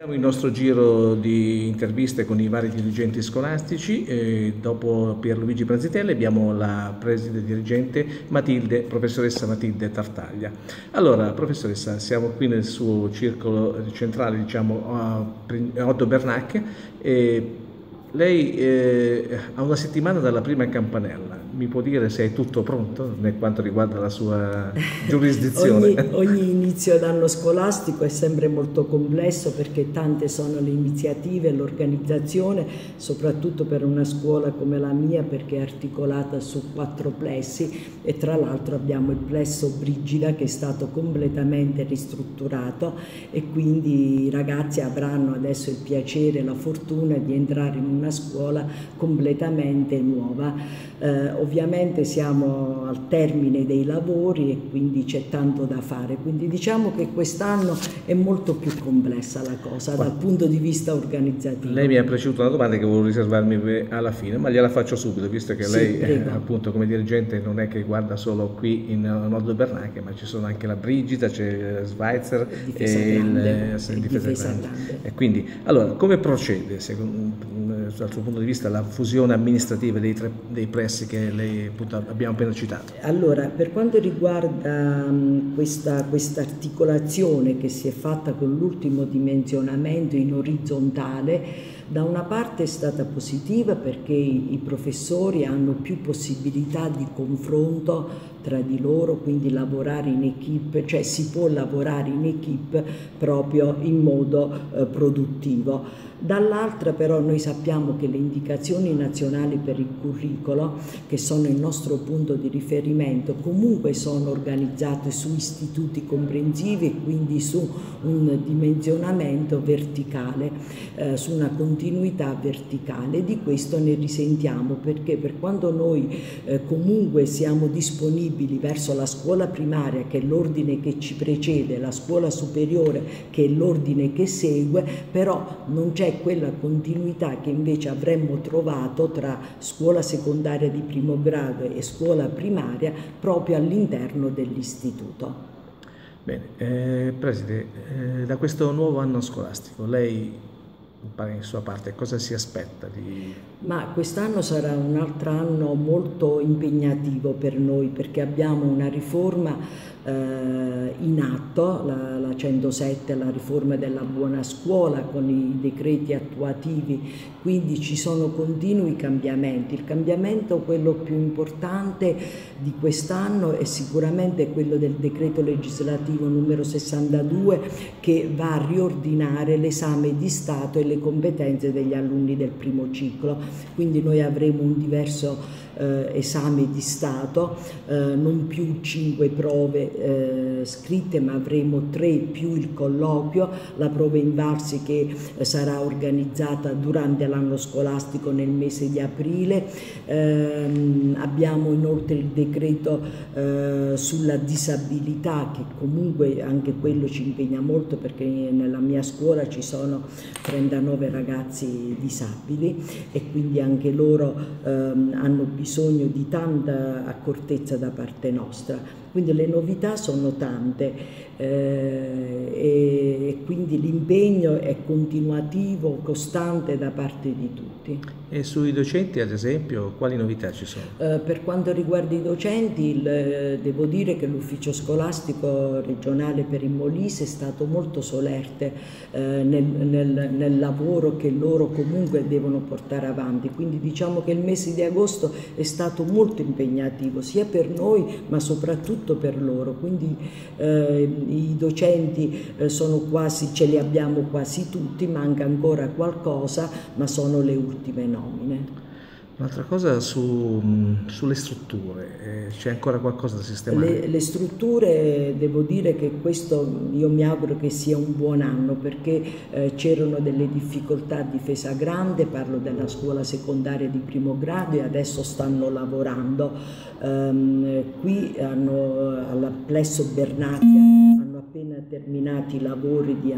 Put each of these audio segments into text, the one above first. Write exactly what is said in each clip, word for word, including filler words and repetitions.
Il nostro giro di interviste con i vari dirigenti scolastici, e dopo Pierluigi Pranzitelli abbiamo la preside dirigente Matilde, professoressa Matilde Tartaglia. Allora, professoressa, siamo qui nel suo circolo centrale, diciamo, a Oddo Bernacchi, e lei eh, ha una settimana dalla prima campanella. Mi può dire se è tutto pronto per quanto riguarda la sua giurisdizione? ogni, ogni inizio d'anno scolastico è sempre molto complesso perché tante sono le iniziative, l'organizzazione, soprattutto per una scuola come la mia perché è articolata su quattro plessi e tra l'altro abbiamo il plesso Brigida che è stato completamente ristrutturato e quindi i ragazzi avranno adesso il piacere e la fortuna di entrare in una scuola completamente nuova. Eh, ovviamente siamo al termine dei lavori e quindi c'è tanto da fare, quindi diciamo che quest'anno è molto più complessa la cosa dal punto di vista organizzativo. Lei mi ha preceduto una domanda che volevo riservarmi alla fine, ma gliela faccio subito, visto che sì, lei eh, appunto come dirigente non è che guarda solo qui in Oddo Bernacchi, ma ci sono anche la Brigida, c'è Schweitzer e il, il Difesa Grande. E quindi, allora, come procede secondo, dal suo punto di vista la fusione amministrativa dei, tre, dei pressi che lei appunto, abbiamo appena citato? Allora, per quanto riguarda um, questa, questa articolazione che si è fatta con l'ultimo dimensionamento in orizzontale, da una parte è stata positiva perché i, i professori hanno più possibilità di confronto tra di loro, quindi lavorare in equipe, cioè si può lavorare in equipe proprio in modo eh, produttivo. Dall'altra però noi sappiamo che le indicazioni nazionali per il curricolo, che sono il nostro punto di riferimento, comunque sono organizzate su istituti comprensivi e quindi su un dimensionamento verticale, eh, su una continuità verticale. Di questo ne risentiamo perché per quando noi eh, comunque siamo disponibili verso la scuola primaria, che è l'ordine che ci precede, la scuola superiore, che è l'ordine che segue, però non c'è quella continuità che invece avremmo trovato tra scuola secondaria di primo grado e scuola primaria proprio all'interno dell'istituto. Bene, eh, Preside, eh, da questo nuovo anno scolastico lei in sua parte cosa si aspetta di... Ma quest'anno sarà un altro anno molto impegnativo per noi perché abbiamo una riforma eh, in atto, la, la centosette, la riforma della buona scuola con i decreti attuativi, quindi ci sono continui cambiamenti. Il cambiamento, quello più importante di quest'anno, è sicuramente quello del decreto legislativo numero sessantadue che va a riordinare l'esame di Stato e le competenze degli alunni del primo ciclo, quindi noi avremo un diverso eh, esame di Stato, eh, non più cinque prove eh, scritte ma avremo tre più il colloquio, la prova invalsi che eh, sarà organizzata durante l'anno scolastico nel mese di aprile, eh, abbiamo inoltre il decreto eh, sulla disabilità che comunque anche quello ci impegna molto perché nella mia scuola ci sono trentanove ragazzi disabili e quindi anche loro ehm, hanno bisogno di tanta accortezza da parte nostra. Quindi le novità sono tante eh, e, e quindi l'impegno è continuativo, costante da parte di tutti. E sui docenti, ad esempio, quali novità ci sono? Eh, per quanto riguarda i docenti, il, devo dire che l'ufficio scolastico regionale per il Molise è stato molto solerte eh, nel, nel, nel lavoro che loro comunque devono portare avanti, quindi diciamo che il mese di agosto è stato molto impegnativo sia per noi ma soprattutto per loro, quindi eh, i docenti eh, sono quasi, ce li abbiamo quasi tutti, manca ancora qualcosa ma sono le ultime nomine. Un'altra cosa su, sulle strutture, eh, c'è ancora qualcosa da sistemare? Le, le strutture, devo dire che questo io mi auguro che sia un buon anno perché eh, c'erano delle difficoltà a Difesa Grande, parlo della scuola secondaria di primo grado e adesso stanno lavorando. Um, qui hanno, alla Plesso Bernacchi hanno appena terminato i lavori di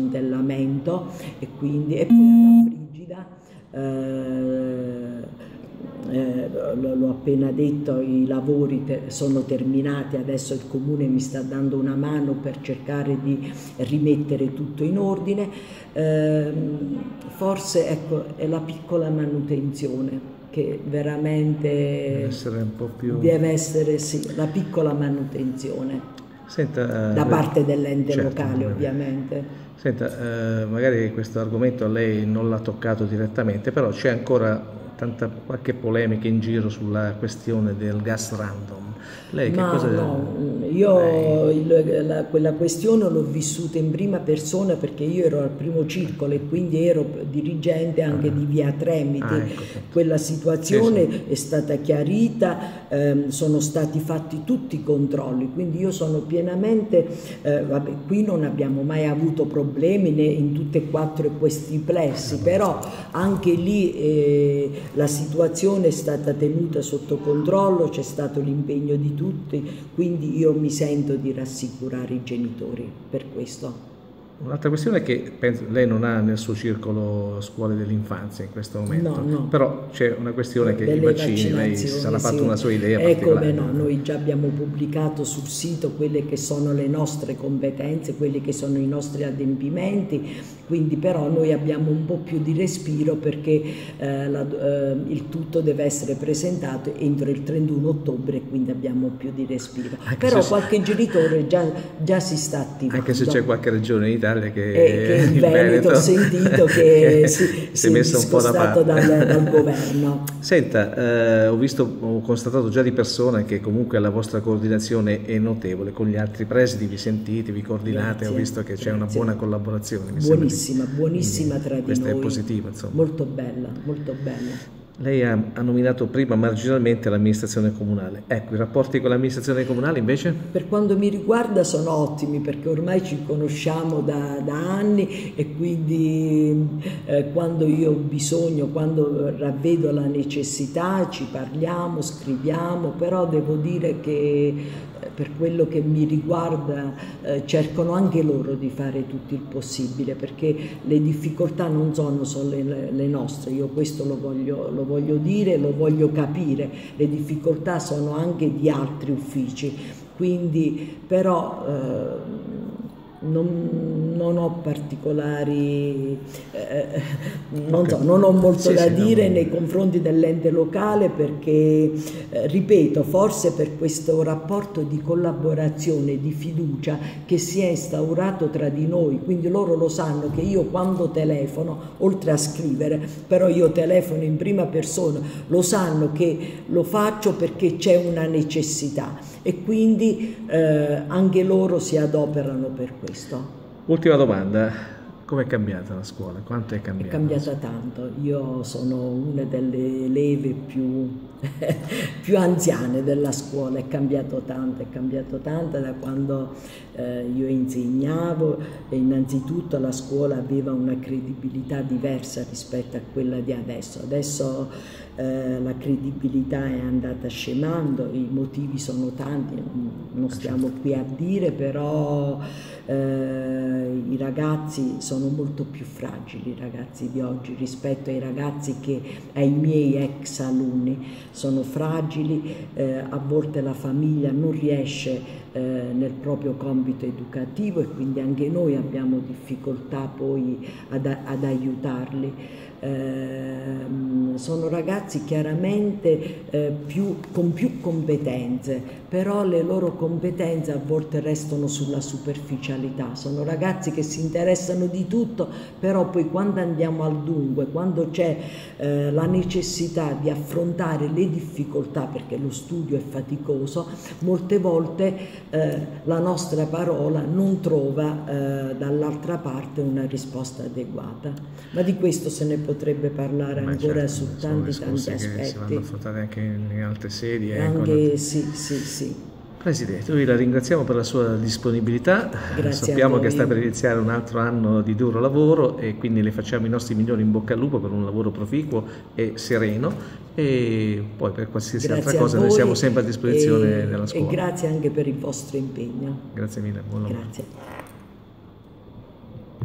antisfondellamento e quindi e poi alla Brigida. Eh, eh, l'ho appena detto, i lavori te sono terminati, adesso il Comune mi sta dando una mano per cercare di rimettere tutto in ordine. Eh, forse ecco, è la piccola manutenzione che veramente deve essere un po' più... deve essere, sì, la piccola manutenzione. Senta, da eh, parte dell'ente certo, locale ovviamente. Senta, eh, magari questo argomento a lei non l'ha toccato direttamente, però c'è ancora tanta qualche polemica in giro sulla questione del gas random. Lei che Ma cosa... no, io il, la, quella questione l'ho vissuta in prima persona perché io ero al primo circolo e quindi ero dirigente anche ah. di Via Tremiti. Ah, ecco. Quella situazione sì, sì. è stata chiarita, ehm, sono stati fatti tutti i controlli, quindi io sono pienamente, eh, vabbè, qui non abbiamo mai avuto problemi né in tutti e quattro questi plessi, però anche lì eh, la situazione è stata tenuta sotto controllo, c'è stato l'impegno di tutti, quindi io mi sento di rassicurare i genitori per questo. Un'altra questione è che penso, lei non ha nel suo circolo scuole dell'infanzia in questo momento, no, no. però c'è una questione che Delle i vaccini, lei si sarà fatto sì. una sua idea eh, particolare. Come no, noi già abbiamo pubblicato sul sito quelle che sono le nostre competenze, quelli che sono i nostri adempimenti, quindi però noi abbiamo un po' più di respiro perché eh, la, eh, il tutto deve essere presentato entro il trentuno ottobre, quindi abbiamo più di respiro. Anche però qualche si... genitore già, già si sta attivando. Anche se c'è qualche regione in Italia che, e che il Veneto ho sentito che si, si, si è messo un po' da parte dal, dal governo. Senta, eh, ho visto, ho constatato già di persona che comunque la vostra coordinazione è notevole, con gli altri presidi vi sentite, vi coordinate, grazie, ho visto che c'è una buona collaborazione. Buonissima, buonissima tra di noi. Questa è positiva, insomma. Molto bella, molto bella. Lei ha, ha nominato prima marginalmente l'amministrazione comunale. Ecco, i rapporti con l'amministrazione comunale invece? Per quanto mi riguarda sono ottimi perché ormai ci conosciamo da, da anni e quindi eh, quando io ho bisogno, quando ravvedo la necessità ci parliamo, scriviamo, però devo dire che per quello che mi riguarda eh, cercano anche loro di fare tutto il possibile perché le difficoltà non sono solo le, le nostre, io questo lo voglio, lo voglio dire, lo voglio capire, le difficoltà sono anche di altri uffici, quindi però eh, Non, non ho particolari, eh, non, okay. so, non ho molto sì, da sì, dire no. nei confronti dell'ente locale perché, eh, ripeto, forse per questo rapporto di collaborazione, di fiducia che si è instaurato tra di noi, quindi loro lo sanno che io quando telefono, oltre a scrivere, però io telefono in prima persona, lo sanno che lo faccio perché c'è una necessità e quindi eh, anche loro si adoperano per questo. Ultima domanda, com'è cambiata la scuola? Quanto è cambiata? È cambiata tanto, io sono una delle leve più, più anziane della scuola, è cambiato tanto, è cambiato tanto da quando eh, io insegnavo e innanzitutto la scuola aveva una credibilità diversa rispetto a quella di adesso, adesso eh, la credibilità è andata scemando, i motivi sono tanti, non stiamo qui a dire, però eh, i ragazzi sono molto più fragili, i ragazzi di oggi rispetto ai ragazzi che ai miei ex alunni, sono fragili, eh, a volte la famiglia non riesce eh, nel proprio compito educativo e quindi anche noi abbiamo difficoltà poi ad, ad aiutarli. Eh, sono ragazzi chiaramente eh, più, con più competenze, però le loro competenze a volte restano sulla superficialità, sono ragazzi che si interessano di tutto, però poi quando andiamo al dunque, quando c'è eh, la necessità di affrontare le difficoltà, perché lo studio è faticoso, molte volte eh, la nostra parola non trova eh, dall'altra parte una risposta adeguata, ma di questo se ne potrebbe parlare Ma ancora certo, su tanti tanti aspetti. Si vanno affrontati anche in altre sedi. Eh, anche quando... sì, sì, sì. Presidente, noi la ringraziamo per la sua disponibilità. Grazie. Sappiamo che sta per iniziare un altro anno di duro lavoro e quindi le facciamo i nostri migliori in bocca al lupo per un lavoro proficuo e sereno e poi per qualsiasi grazie altra cosa noi siamo sempre a disposizione e, della scuola. E grazie anche per il vostro impegno. Grazie mille, buon lavoro. Grazie.